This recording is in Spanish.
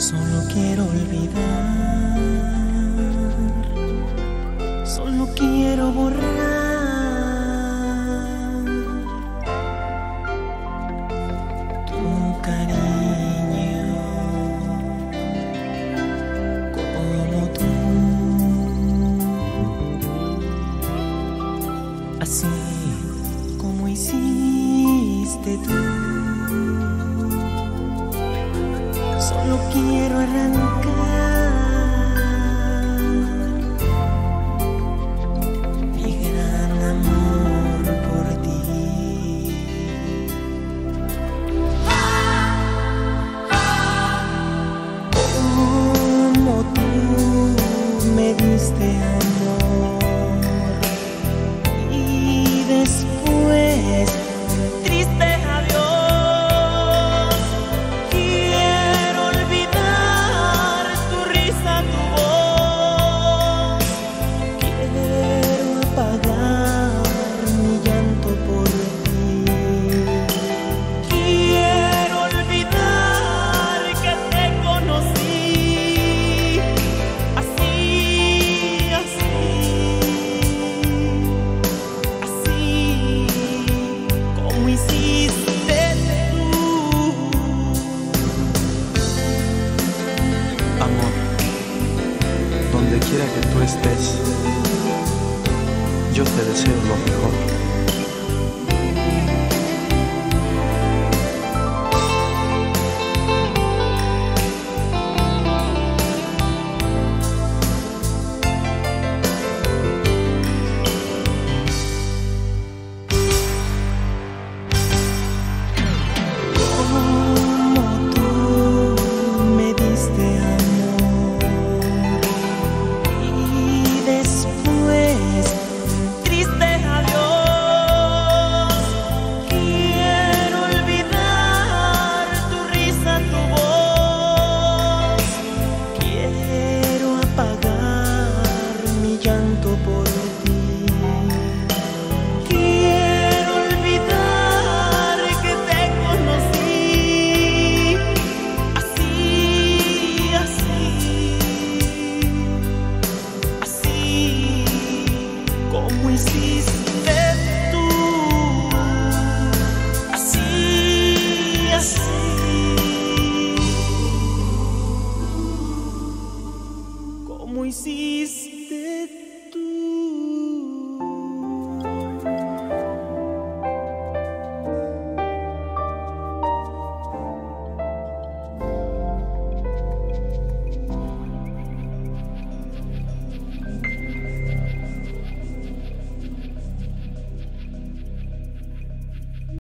Solo quiero olvidar, solo quiero borrar tu cariño, como tú, así como hiciste tú. Solo quiero arrancar mi gran amor por ti. Como tú me diste amor y después triste adiós. Quiero olvidar tu risa, tu voz. Quiero apagar mi llanto por ti. Quiero olvidar que te conocí así, así, así como hiciste tú. Amor, donde quiera que tú estés, yo te deseo lo mejor.